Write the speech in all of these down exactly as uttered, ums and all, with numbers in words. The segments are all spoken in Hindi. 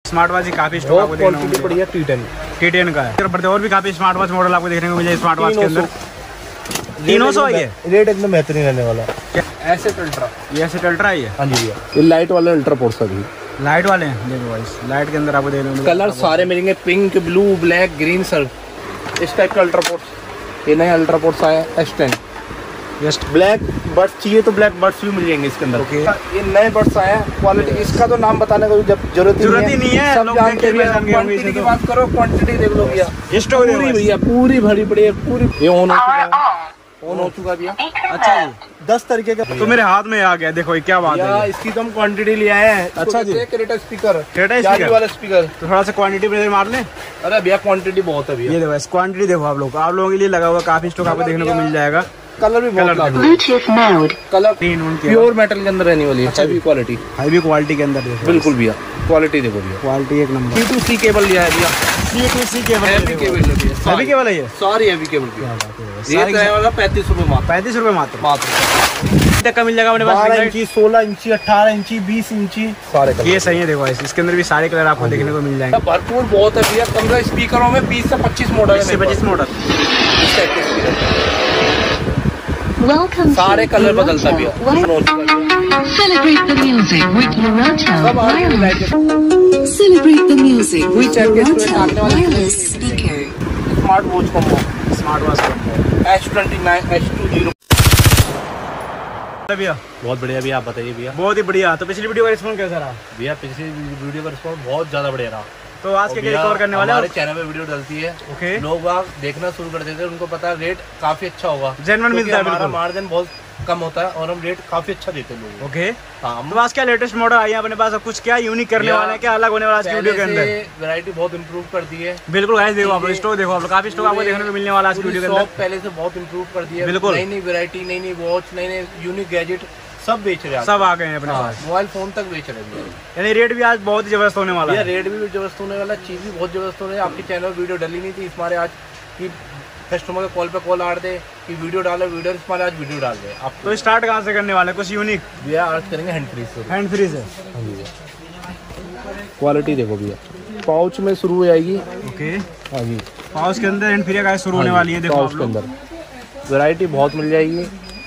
स्मार्ट वॉच काफी स्टॉक आपको देखने को मिलेगा। टी टेन टी टेन का है। और भी काफी स्मार्ट वॉच मॉडल आपको देखने को मिलेगा स्मार्ट वॉच के अंदर। तीनों सौ है, रेट एकदम बेहतरीन रहने वाला। एसेट अल्ट्रा, ये एसेट अल्ट्रा ही है। हाँ जी भैया, ये लाइट वाला अल्ट्रा पोर्स भी लाइट वाले हैं। देखो भाई लाइट के अंदर आपको देखने को मिलेगा। कलर सारे मिलेंगे, pink, blue, black, green, sir इस टाइप का अल्ट्रा पोर्स। ये नया अल्ट्रा पोर्स आया एस टेन। ब्लैक बर्ड्स चाहिए तो ब्लैक बर्ड्स भी मिल जाएंगे इसके अंदर। ओके, ये नए बर्ड्स आए हैं। क्वालिटी इसका तो नाम बताने का जरूरत जरूरत ही नहीं है, सब जानते हैं। क्वांटिटी की बात करो, क्वांटिटी देख लो भैया, पूरी भैया पूरी भरी पड़ी है पूरी। ये ऑन हो चुका है, ऑन हो चुका भैया। अच्छा जी, दस तरीके का तो मेरे हाथ में आ गया। देखो ये क्या बात है, इसकी तो हम क्वांटिटी ले आए हैं। अच्छा जी, क्रेटा स्पीकर, क्रेटा वाला स्पीकर। तो थोड़ा सा क्वांटिटी पे मार ले। अरे भैया क्वांटिटी बहुत है भैया। ये देखो क्वांटिटी देखो आप लोग, आप लोगों के लिए लगा हुआ काफी स्टॉक आपको देखने को मिल जाएगा। कलर भी बहुत कलर प्योर मेटल के अंदर रहने वाली है। हैवी क्वालिटी, हैवी क्वालिटी के अंदर देखो बिल्कुल भैया। क्वालिटी देखो भैया, क्वालिटी एक number. C to C cable लिया है भैया। C to C cable, heavy cable है भैया। हैवी केबल है ये, सारी हैवी केबल भैया। ये रहने वाला पैंतीस रुपए मात्र। पैंतीस रुपए मात्र मात्र तक का मिल जाएगा अपने पास। बारह इंची, सोलह इंची, अठारह इंची, बीस इंची सारे कलर। ये सही है देखो इसके अंदर भी सारे कलर आपको देखने को मिल जाएंगे। भरपूर बहुत है भैया। पंद्रह स्पीकरों में बीस से पच्चीस मॉडल से पच्चीस मॉडल सारे कलर बदलता भैया। Celebrate the music with Loretta Wireless. Celebrate the music with Loretta Wireless speaker. Smart watch combo, smart watch H twenty nine H two zero भैया। बहुत बढ़िया भैया, आप बताइए भैया। बहुत ही बढ़िया। तो पिछली वीडियो का रिस्पॉन्स कैसा रहा भैया? पिछली वीडियो का रिस्पॉन्स बहुत ज्यादा बढ़िया रहा। तो आज के क्या कवर करने वाले हमारे चैनल पे वीडियो डलती है। ओके, लोग बाग देखना शुरू कर देते हैं, उनको पता है रेट काफी अच्छा होगा, जेन्युइन मिलता है। हमारा मार्जिन बहुत कम होता है और हम रेट काफी अच्छा देते हैं लोगों को। ओके, हाँ, तो आज क्या लेटेस्ट मॉडल आई है अपने पास? अब कुछ क्या यूनिक करने वाले हैं, क्या अलग होने वाला है वीडियो के अंदर? वैरायटी बहुत इंप्रूव कर दी है। बिल्कुल गाइस, देखो आप लोग स्टॉक देखो आप लोग, काफी स्टॉक आपको देखने को मिलने वाला है वीडियो के अंदर। पहले से बहुत इंप्रूव कर दिया है। बिल्कुल, नई नई वैरायटी, नई नई वॉच, नई नई यूनिक गैजेट सब बेच रहे हैं, सब आ गए हैं अपने पास। मोबाइल फोन तक बेच रहे हैं। यानी रेट भी आज बहुत ही जबरदस्त होने वाला है। रेट भी जबरदस्त होने वाला, चीज भी बहुत जबरदस्त होने। आपके चैनल वीडियो डली नहीं थी, हमारे आज की कस्टमर के कॉल पे कॉल आ रहे थे कि वीडियो डालो वीडियो, हमारे आज वीडियो डाल रहे हैं। आप तो स्टार्ट कहाँ से करने वाले? कुछ यूनिक भैया अर्ज करेंगे हैंड फ्री से। हैंड फ्री से क्वालिटी देखो भैया, पाउच में शुरू हो जाएगी। ओके, हाँ जी, पाउच के अंदर हैंड फ्री का शुरू होने वाली है। देखो पाउच के अंदर वैरायटी बहुत मिल जाएगी,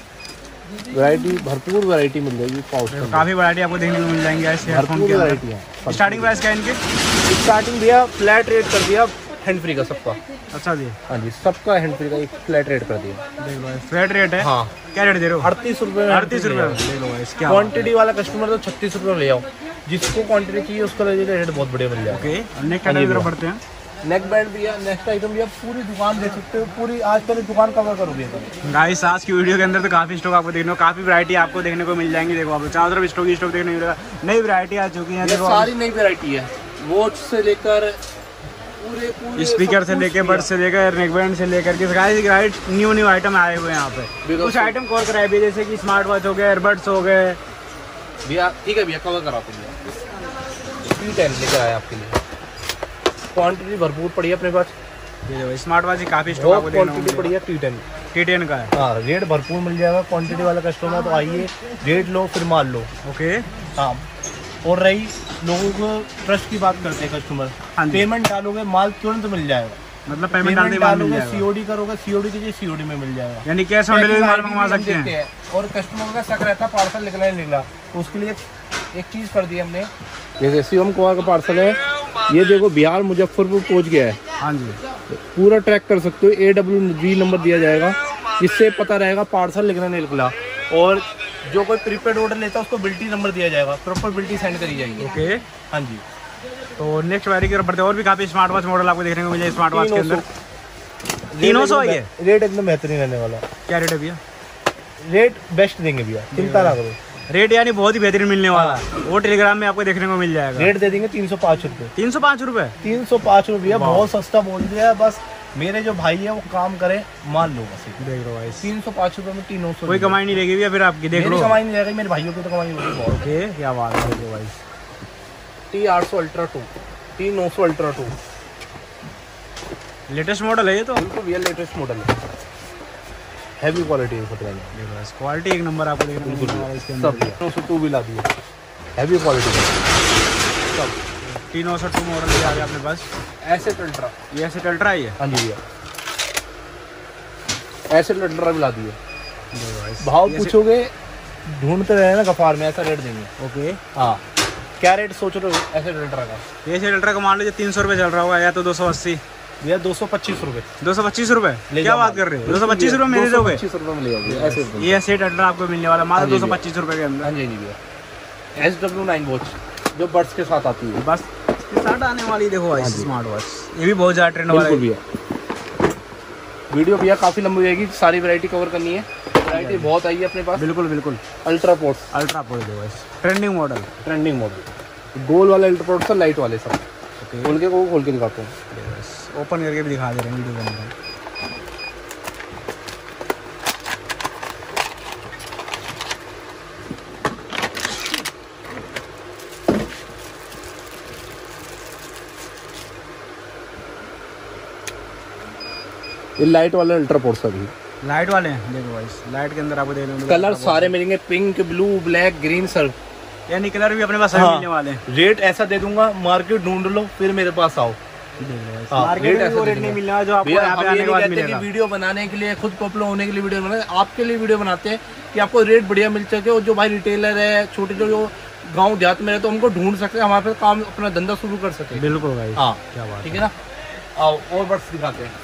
वैरायटी भरपूर वैरायटी मिल जाएगी पाउच में। काफी वैरायटी आपको देखने को मिल जाएंगी ऐसे हेडफोन की वैरायटी है। स्टार्टिंग प्राइस क्या है इनकी? स्टार्टिंग भैया फ्लैट रेट कर दिया हैंड फ्री का सबका। अच्छा जी, हाँ जी, सबका हैंड फ्री का एक फ्लैट रेट कर दिया। देखो भाई फ्लैट रेट है। हाँ, क्या रेट दे रहे हो? अड़तीस रुपए अड़तीस रुपए। क्वांटिटी वाला कस्टमर तो छत्तीस रुपए ले आओ, जिसको क्वांटिटी चाहिए उसका रेट बहुत बढ़िया मिल जाएगा। ओके, नेक्स्ट आइटम की तरफ बढ़ते हैं। नेक बैंड भैया, नेक्स्ट आइटम भैया पूरी दुकान देख सकते हो, पूरी आज पहले दुकान कवर करोगे गाइस। आज की वीडियो के अंदर तो काफी स्टॉक आपको देखने को, काफी वैरायटी आपको देखने को मिल जाएंगी। देखो आप चारों तरफ स्टॉक ही स्टॉक देखने को मिलेगा। नई वैरायटी आ चुकी है, सारी नई वैरायटी है। वॉच से लेकर पूरे पूरे स्पीकर से लेकर बड से लेकर नेक बैंड से लेकर के गाइस न्यू न्यू आइटम आए हुए हैं यहाँ पे। कुछ आइटम कवर कराए भी, जैसे कि स्मार्ट वॉच हो गए, एयरबड्स हो गए भैया। ठीक है भैया, कवर कराते भैया। टी टेन लेकर आए आपके लिए, क्वांटिटी भरपूर पड़ी है अपने पास। ये स्मार्ट वॉच काफी स्टॉक आपको देखने को क्वांटिटी पड़ी है। टी टेन टी टेन का है। हाँ, रेट भरपूर मिल जाएगा। क्वांटिटी वाला कस्टमर तो आइए, रेट लो फिर माल लो। ओके, हाँ। और रही लोगों को ट्रस्ट की बात करते हैं कस्टमर, पेमेंट डालोगे माल तुरंत मिल जाएगा। मतलब पेमेंट डालोगे, सीओडी करोगे, सीओडी कीजिए, सीओडी में मिल जाएगा। यानी कैश ऑन डिलीवरी माल मंगवा सकते हैं। और कस्टमर का शक रहता है पार्सल निकला नहीं निकला, तो उसके लिए एक चीज कर दी हमने। जैसे शिवम कुमार का पार्सल है, ये देखो बिहार मुजफ्फरपुर पहुंच गया है। हाँ जी, पूरा ट्रैक कर सकते हो। ए डब्ल्यू जी नंबर दिया जाएगा, जिससे पता रहेगा पार्सल निकला नहीं निकला। और जो कोई प्रीपेड ऑर्डर लेता है उसको बिल्टी नंबर दिया जाएगा, प्रॉपर बिल्टी सेंड करी जाएगी। ओके, हाँ जी। तो नेक्स्ट वायरी की तरफ बढ़ते हैं। और भी काफी स्मार्ट वॉच मॉडल आपको देखने को मिल जाए स्मार्ट वॉच के अंदर। तीनों सौ है, रेट एकदम बेहतरीन रहने वाला। क्या रेट है भैया? रेट बेस्ट देंगे भैया, चिंता ना करो। रेट यानी बहुत ही बेहतरीन मिलने वाला है। वो टेलीग्राम में आपको देखने को मिल जाएगा। रेट दे देंगे तीन सौ पाँच रुपये। तीन सौ पाँच रुपये तीन सौ पाँच रुपये बहुत सस्ता बोल दिया। बस मेरे जो भाई है वो काम करे, मान लो बस। देख लो भाई, तीन सौ पाँच रुपये में तीनों सौ। कोई कमाई नहीं रहेगी भैया फिर आपकी। देख लो, कमाई नहीं रहेगी, मेरे भाइयों की तो कमाई होगी बहुत। ओके, क्या बात है भाई। टी आठ सौ अल्ट्रा टू, टी नौ सौ अल्ट्रा टू लेटेस्ट मॉडल है ये तो। बिल्कुल भैया लेटेस्ट मॉडल है, हैवी क्वालिटी है। क्वालिटी एक नंबर आपको देखने को मिलेगा। सब नौ सौ टू भी ला दिए, हैवी क्वालिटी सब। तीनों सौ टू मॉडल भी आ गया अपने पास। एसेट अल्ट्रा, ये एसेट अल्ट्रा ही है। हाँ जी भैया, एसेट अल्ट्रा भी ला दिए। भाव पूछोगे ढूंढते रहे ना गफार में, ऐसा रेट देंगे। ओके हाँ, क्या रेट सोच रहे हो एसेट अल्ट्रा का? ये एसेट अल्ट्रा का मान लीजिए तीन सौ रुपये चल रहा होगा या तो दो सौ अस्सी। भैया दो सौ पच्चीस रुपये। दो सौ पच्चीस रुपये क्या बात कर रहे हो? दो सौ पच्चीस रुपये मेरे दोगे? पच्चीस रुपये मिलेगा ऐसे। ये एसेट अल्ट्रा आपको मिलने वाला मात्र दो सौ पच्चीस रुपये के अंदर। हाँ जी भैया, एस डब्ल्यू नाइन वॉच जो बड्स के साथ आती है, बस इसके साथ आने वाली देखो भाई स्मार्ट वॉच। ये भी बहुत ज़्यादा ट्रेंड वाला है भैया। वीडियो भैया काफ़ी लंबी रहेगी, सारी वैरायटी कवर करनी है। वैरायटी बहुत आई है अपने पास। बिल्कुल बिल्कुल। अल्ट्रा पोर्ट्स, अल्ट्रा पोर्ट देखो ट्रेंडिंग मॉडल, ट्रेंडिंग मॉडल, गोल वाले अल्ट्रा पोर्ट्स, लाइट वाले सब। खोल के को खोल के दिखाता हूँ, ओपन करके भी दिखा दे रहे हैं वीडियो के अंदर। ये लाइट वाले अल्ट्रा पोर्ट्स अभी लाइट वाले हैं देखो भाई, लाइट के अंदर आपको देखने को मिलेगा। कलर सारे मिलेंगे, pink, blue, black, green, sir यानी कलर भी अपने पास सभी मिलने वाले हैं। रेट ऐसा दे दूंगा, मार्केट ढूंढ लो फिर मेरे पास आओ। मार्केट में वो रेट नहीं मिलना जो आपको यहाँ पे आने के बाद मिलेगा। वीडियो बनाने के लिए, खुद पॉपुलर होने के लिए वीडियो बनाते, आपके लिए वीडियो बनाते हैं कि आपको रेट बढ़िया मिल सके। और जो भाई रिटेलर है, छोटे जो जो गाँव देहात में रहते तो उनको ढूंढ सकते हैं, हमारे पास काम अपना धंधा शुरू कर सके। बिल्कुल भाई, हाँ क्या बात, ठीक है ना। आओ और बड्स दिखाते हैं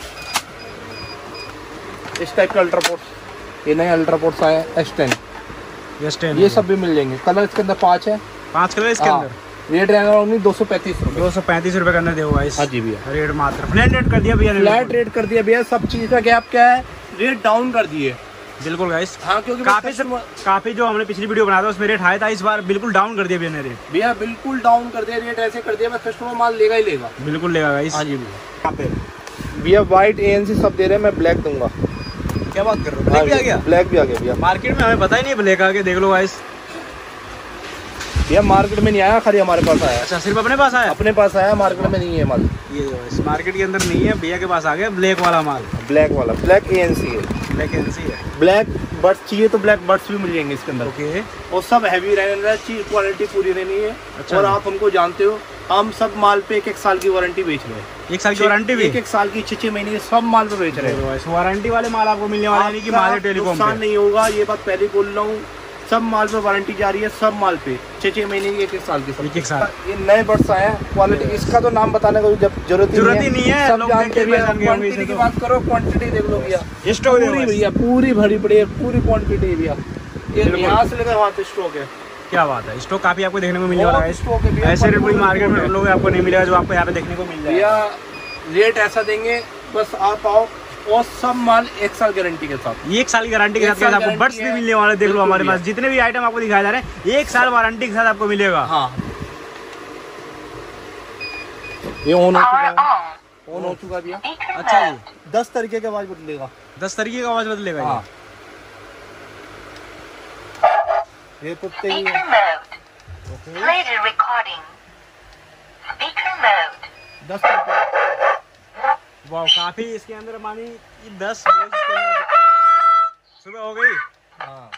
इस टाइप के अल्ट्रा पोर्ट्स। ये नए अल्ट्रा पोर्ट्स आए हैं एस टेन, एस टेन, ये सब भी मिल जाएंगे। कलर इसके अंदर पाँच है, पाँच कलर इसके अंदर। रेट रहेगा ओनली दो सौ पैंतीस रुपये। दो सौ पैंतीस रुपये के अंदर देखो भाई। हाँ जी भैया, रेट मात्र फ्लैट रेट कर दिया भैया, फ्लैट रेट कर दिया भैया। सब चीज़ का गैप क्या है, रेट डाउन कर दिए। बिल्कुल गाइस। हाँ, क्योंकि काफी सब काफी जो हमने पिछली वीडियो बनाया था उसमें रेट हाई था, इस बार बिल्कुल डाउन कर दिया भैया ने रेट। भैया बिल्कुल डाउन कर दिया, रेट ऐसे कर दिया मैं कस्टमर माल लेगा ही लेगा। बिल्कुल लेगा गाइस। हाँ जी भैया। भैया वाइट ए एन सी सब दे रहे हैं, मैं ब्लैक दूंगा। क्या बात कर रहे हो? ब्लैक भी आ गया? ब्लैक भी आ गया भैया। मार्केट में हमें पता ही नहीं ब्लैक आ गया, देख लो गाइस। भैया मार्केट में नहीं आया, खाली हमारे पास आया। अच्छा, सिर्फ अपने पास आया? अपने पास आया, मार्केट में नहीं है माल। ये इस मार्केट के अंदर नहीं है, भैया के पास आ गया ब्लैक वाला माल। ब्लैक वाला, ब्लैक ए एन सी है। ब्लैक ए एन सी है। ब्लैक बड्स चाहिए तो ब्लैक बड्स भी मिल जाएंगे इसके अंदर। ओके। और सब हैवी रहना चाहिए, क्वालिटी पूरी रहनी है। अच्छा। और आप हमको जानते हो, हम सब माल पे एक एक साल की वारंटी बेच रहे हैं। एक साल की वारंटी भी? एक एक साल की, छह छह महीने की, सब माल पे बेच रहे हैं। वारंटी वाले माल आपको मिलने वाले नहीं कि माल टेलीकॉम नुकसान नहीं होगा, ये बात पहले बोल रहा हूँ। सब माल पे वारंटी जा रही है, सब माल पे छह छह महीने की, एक एक साल की, एक एक साल। ये नए बड्स आए हैं, क्वालिटी इसका तो नाम बताने का जरूरत जरूरत ही नहीं है, सब जानते हैं। क्वांटिटी की बात करो, क्वांटिटी देख लो भैया, पूरी भैया पूरी भरी पड़ी है, पूरी क्वांटिटी है भैया। ये यहाँ से लेकर वहाँ तक स्टॉक है। क्या बात है, स्टॉक काफी आपको देखने को मिलने वाला है। ऐसे रेट पूरी मार्केट में लोग आपको नहीं मिलेगा जो आपको यहाँ पे देखने को मिल जाएगा। रेट ऐसा देंगे, बस आप आओ। और सब माल एक साल गारंटी के साथ, एक साल की गारंटी के साथ आपको बड्स भी मिलने वाले। देख लो हमारे पास जितने भी आइटम आपको दिखाए जा रहे हैं, एक साल वारंटी के साथ आपको मिलेगा। हाँ, ये ऑन हो चुका है, ऑन हो चुका भैया। अच्छा जी, दस तरीके की आवाज बदलेगा। दस तरीके का आवाज बदलेगा। हाँ। ये कुत्ते की दस तरीके। वाह, काफी इसके अंदर मानी दस सुबह हो गई। हाँ,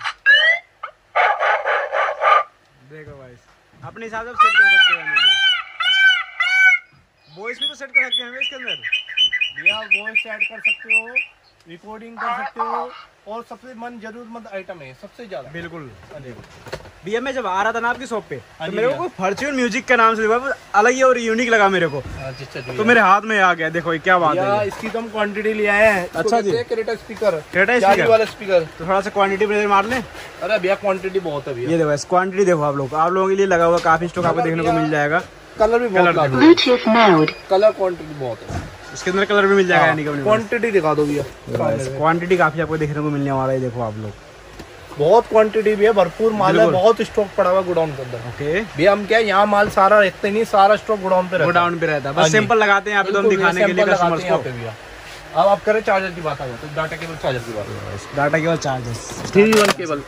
देखो भाई, अपने हिसाब से सेट कर सकते हैं। मुझे वॉइस भी तो सेट कर सकते हैं इसके अंदर भैया। वॉइस सेट कर सकते हो, रिकॉर्डिंग कर सकते हो, और सबसे मन जरूरतमंद आइटम है सबसे ज्यादा। बिल्कुल। भैया मैं जब आ रहा था ना आपकी शॉप पे, तो मेरे को फॉर्च्यून म्यूजिक के नाम से अलग ही और यूनिक लगा मेरे को, तो मेरे हाथ में आ गया। देखो क्या बात है, इसकी तो हम क्वांटिटी ले आए हैं। अच्छा जी, क्रेटा स्पीकर, क्रेटा स्पीकर वाला स्पीकर। तो थोड़ा सा क्वांटिटी पे मार लें। अरे भैया क्वांटिटी बहुत है भैया। ये देखो क्वांटिटी देखो आप लोग, आप लोगों के लिए लगा हुआ काफी स्टॉक आपको देखने को मिल जाएगा। कलर भी बहुत, कलर क्वांटिटी बहुत है इसके अंदर, कलर भी मिल जाएगा। यानी कि क्वांटिटी दिखा दो भैया, क्वांटिटी काफी आपको देखने को मिलने वाला है। देखो आप लोग, बहुत क्वांटिटी भी है, भरपूर माल है, बहुत स्टॉक पड़ा हुआ गोडाउन के अंदर। ओके भैया हम क्या यहाँ माल सारा रखते नहीं, सारा स्टॉक गोडाउन पे रहता है। गोडाउन पे रहता है, बस सैंपल लगाते हैं यहाँ पे तो हम दिखाने के लिए कस्टमर्स को। अब आप करें चार्जर की बात, आ जाए तो डाटा केबल चार्जर की बात। Data cable charger three one cable,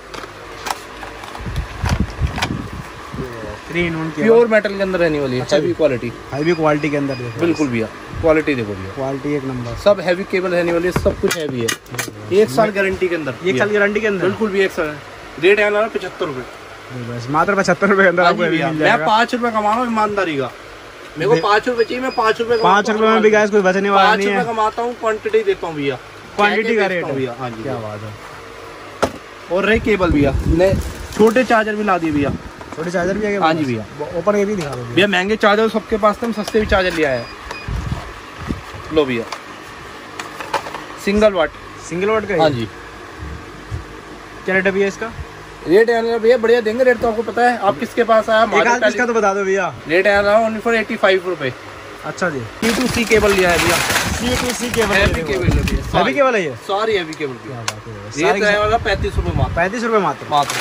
three in one pure metal के अंदर रहने वाली है, हैवी क्वालिटी, हैवी क्वालिटी के अंदर। देखो बिल्कुल भैया, क्वालिटी देखो भैया, क्वालिटी एक नंबर। सब हैवी केबल रहने वाली है, सब कुछ हैवी है। एक साल गारंटी के अंदर, एक साल गारंटी के अंदर। बिल्कुल भी एक साल। रेट है ना पचहत्तर रुपए, बस मात्र पचहत्तर रुपए के अंदर आपको मिल जाएगा। मैं पाँच रुपए कमा रहा हूँ ईमानदारी का। मेरे को पाँच रुपए चाहिए, मैं पाँच रुपए पाँच रुपए में भी गैस कोई बचने वाला नहीं है। पाँच रुपए कमाता हूँ, क्वांटिटी देता हूँ भैया, क्वांटिटी का रेट भैया। हाँ जी, क्या बात है। और रही केबल भैया, छोटे चार्जर भी ला दिए भैया, छोटे चार्जर भी है। हाँ जी भैया, ऊपर ये भी दिखा दो भैया। महंगे चार्जर सबके पास थे, हम सस्ते भी चार्जर ले आए हैं। लो भैया, सिंगल वाट, सिंगल वाट का। हाँ जी। क्या रेट है भैया इसका? रेट है भैया बढ़िया देंगे, रेट तो आपको पता है। आप किसके पास आया? एक आध इसका तो बता दो भैया। रेट है ना ओनली फॉर एटी फाइव रुपए। अच्छा जी। सी टू सी केबल लिया है भैया, C to C cable. Heavy cable है भैया, हैवी केबल है ये, सारी हैवी केबल। क्या बात है। ये वाला पैंतीस रुपए मात्र, पैंतीस रुपए मात्र। मात्र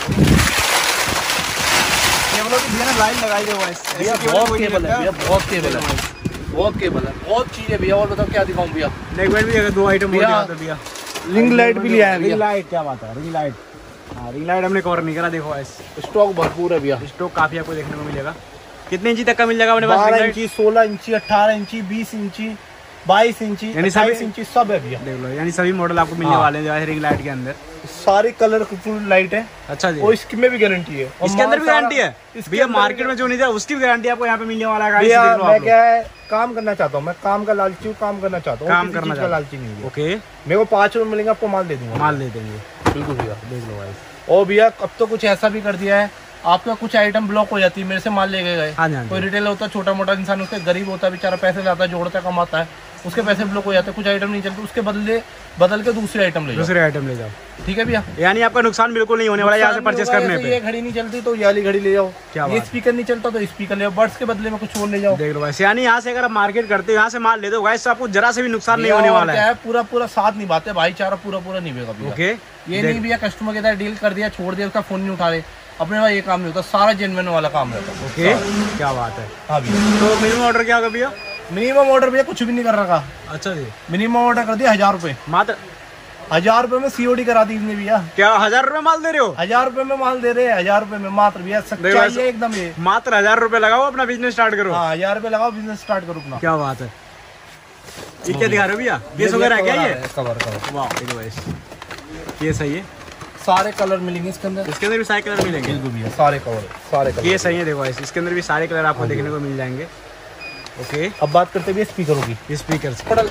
केबलों की भैया लाइन लगाई दो भैया, बहुत केबल है भैया, बहुत केबल है, बहुत केबल है, बहुत चीज है भैया। और बताओ क्या दिखाऊं भैया? नेक बैंड भी अगर दो आइटम भैया, भैया। रिंग लाइट भी लिया है भैया। रिंग लाइट, क्या बात है, रिंग लाइट। हाँ, रिंग लाइट हमने कवर नहीं करा। देखो गाइस, स्टॉक भरपूर है भैया, स्टॉक काफी आपको देखने को मिलेगा। कितने इंची तक का मिल जाएगा अपने पास? बारह इंची, सोलह इंची, अठारह इंची, बीस इंची, बाईस इंची, अट्ठाईस इंची सब है भैया। देख लो, यानी सभी मॉडल आपको मिलने वाले हैं रिंग लाइट के अंदर। सारी कलरफुल लाइट है। अच्छा जी। और इसमें भी गारंटी है, इसके अंदर भी गारंटी है भैया। मार्केट में जो नहीं था उसकी भी गारंटी आपको यहाँ पे मिलने वाला है भैया। मैं क्या है, काम करना चाहता हूँ, मैं काम का लालची हूँ, काम करना चाहता हूँ, काम करना का लालची नहीं है। ओके, मेरे को पाँच रुपए मिलेंगे, आपको माल दे दूंगा, माल दे देंगे। बिल्कुल भैया, देख लो भाई। और भैया अब तो कुछ ऐसा भी कर दिया है, आपका कुछ आइटम ब्लॉक हो जाती है, मेरे से माल ले गए। हाँ जी। कोई रिटेल होता है, छोटा मोटा इंसान, उसके गरीब होता है बेचारा, पैसे लाता है, जोड़ता कमाता है, उसके पैसे ब्लॉक हो जाते हैं, कुछ आइटम नहीं चलते, उसके बदले बदल के दूसरे आइटम ले जाओ, दूसरे आइटम ले जाओ। ठीक है भैया। यानी आपका नुकसान बिल्कुल नहीं होने वाला यहाँ से परचेस करने पे। ये घड़ी नहीं चलती तो ये वाली घड़ी ले जाओ, क्या ये स्पीकर नहीं चलता तो स्पीकर ले जाओ, बड्स के बदले में कुछ और ले जाओ। देख लो वैसे, यानी यहाँ से अगर आप मार्केट करते हो, यहाँ से माल ले दो गाइस, आपको जरा से भी नुकसान नहीं होने वाला है। पूरा पूरा साथ निभाते, भाईचारा पूरा पूरा निभेगा भैया। ओके, ये नहीं भैया कस्टमर के साथ डील कर दिया, छोड़ दिया, उसका फोन नहीं उठा रहे, अपने पास ये काम नहीं होता, सारा जेन्युइन वाला काम रहता है। ओके, क्या बात है। हाँ भैया। तो मिनिमम ऑर्डर क्या होगा भैया? मिनिमम ऑर्डर भैया कुछ भी नहीं कर रखा। अच्छा जी। मिनिमम ऑर्डर कर दिया हजार रुपए, मात्र हजार रुपए में सीओडी करा दी इसने भैया। क्या हजार रुपए माल दे रहे हो? हजार रुपए में माल दे रहे हैं, हजार रुपए में मात्र भैया, सच्चाई है एकदम ये। मात्र हजार रुपए लगाओ, अपना बिजनेस स्टार्ट करो। हाँ, हजार रुपए लगाओ, बिजनेस स्टार्ट करो अपना। क्या बात है। ये क्या दिखा रहे हो भैया? केस वगैरह है क्या ये? Cover cover. वाह, देखो गाइस, ये सही है। सारे कलर मिलेंगे इसके अंदर, इसके अंदर भी सारे कलर मिलेंगे। बिल्कुल भैया, सारे कवर, सारे कलर। ये सही है। देखो गाइस, इसके अंदर भी सारे कलर आपको देखने को मिल जाएंगे। ओके, अब बात करते हैं स्पीकरों की। स्पीकर मॉडल,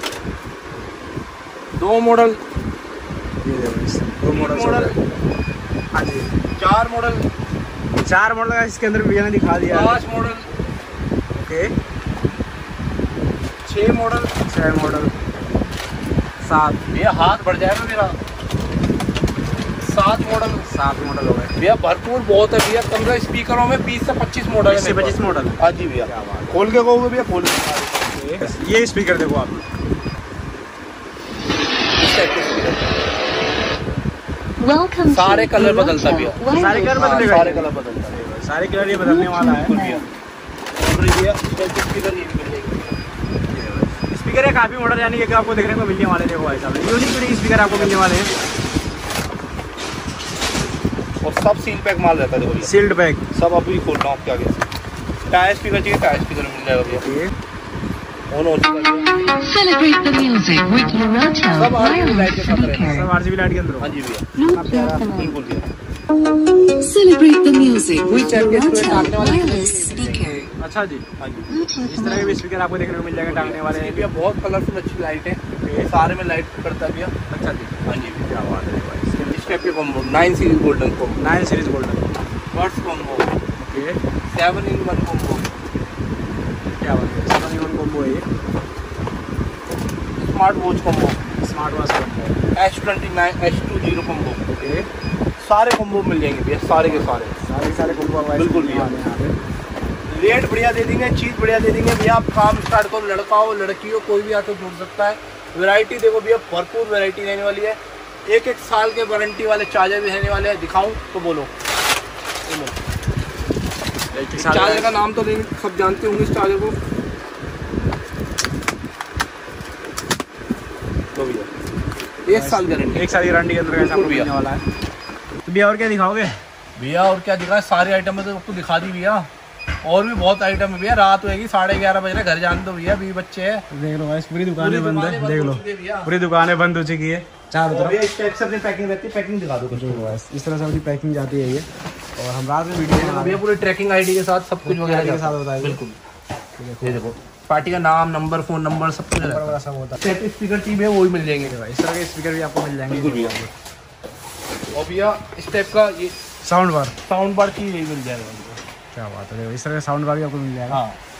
दो मॉडल, ये देखो गाइस, दो मॉडल मॉडल, हाँ जी, चार मॉडल, चार मॉडल का इसके अंदर भैया ने दिखा दिया। पाँच मॉडल, ओके, छह मॉडल, छह मॉडल, सात। भैया हाथ बढ़ जाएगा मेरा, सात मॉडल, सात मॉडल हो गए भैया। भरपूर बहुत है भैया, पंद्रह स्पीकरों में बीस से पच्चीस मॉडल है, से पच्चीस मॉडल। हाँ जी भैया। खोल के कहोगे भैया, खोल के। ये स्पीकर देखो आप, Welcome सारे to कलर बदलता भैया, Wireless सारे कलर हाँ, बदलेगा। सारे कलर बदलता है, सारे कलर ये बदलने वाला है। बिल्कुल भैया। और भैया स्पीकर ये भी मिलेगा। स्पीकर है काफी मॉडल, यानी कि आपको देखने को मिलने वाले। देखो भाई साहब, यूनिक यूनिक स्पीकर आपको मिलने वाले हैं। और सब सील पैक माल रहता है, देखो भैया, सील्ड पैक। सब अभी खोल रहा हूँ आपके आगे। टायर स्पीकर चाहिए, टायर स्पीकर मिल जाएगा भैया। On off Celebrate the music with Loretta सब आरजीबी लाइट के Wireless साथ रहना है। Speaker. सब आरजीबी लाइट के अंदर। हाँ जी भैया, Bluetooth बिल्कुल भैया। Celebrate the music with चल के इसमें Loretta टांगने वाले Wireless Speaker. अच्छा जी, हाँ जी, Bluetooth इस तरह के भी स्पीकर आपको देखने को मिल जाएगा टांगने वाले। ये भैया बहुत कलरफुल अच्छी लाइट है, सारे में लाइट करता है भैया। अच्छा जी, हाँ जी भैया। क्या बात है भाई। इस टाइप के combo, nine series golden combo, nine series golden. Birds combo, okay, seven in one combo, क्या बात है। सेवन इन वन कॉम्बो है ये। Smart watch combo, smart watch combo, H twenty nine H two zero combo. Okay, सारे कॉम्बो मिल जाएंगे भैया, सारे के सारे, सारे सारे कॉम्बो बिल्कुल भैया। रेट बढ़िया दे देंगे, चीज बढ़िया दे देंगे भैया। आप काम स्टार्ट करो, लड़का हो लड़की हो कोई भी आके जुड़ सकता है। वैरायटी देखो भैया, भरपूर वैरायटी रहने वाली है। एक एक साल के वारंटी वाले चार्जर भी रहने वाले हैं। दिखाऊं तो बोलो, चार्जर का नाम तो नहीं सब जानते होंगे इस चार्जर को। तो भैया एक साल गारंटी, एक साल की गारंटी के अंदर कैसा आपको मिलने वाला है। तो भैया और क्या दिखाओगे? भैया और क्या दिखा है, सारे आइटम तो आपको दिखा दी भैया। और भी बहुत आइटम है भैया, रात होएगी, साढ़े ग्यारह बज रहे, घर जाने दो भैया, बीवी बच्चे हैं। देख लो गाइस, पूरी दुकानें बंद है। देख लो, भैया पूरी दुकानें बंद हो चुकी है चारों तरफ। इस टाइप से अपनी पैकिंग रहती है, पैकिंग दिखा दो कुछ। इस तरह से अपनी पैकिंग जाती है ये। और हम रात में वीडियो भैया पूरे ट्रैकिंग आईडी के साथ सब कुछ वगैरह के साथ बताएंगे। बिल्कुल। ये देखो पार्टी का नाम, नंबर, फोन नंबर सब कुछ नंबर वाला सब होता है। सेट स्पीकर टीम है वो भी मिल जाएंगे भाई इस तरह के स्पीकर भी आपको मिल जाएंगे। बिल्कुल भैया। और भैया इस टाइप का ये साउंड बार, साउंड बार की यही मिल जाएगा। क्या बात है, इस तरह का साउंड बार भी आपको मिल जाएगा। हाँ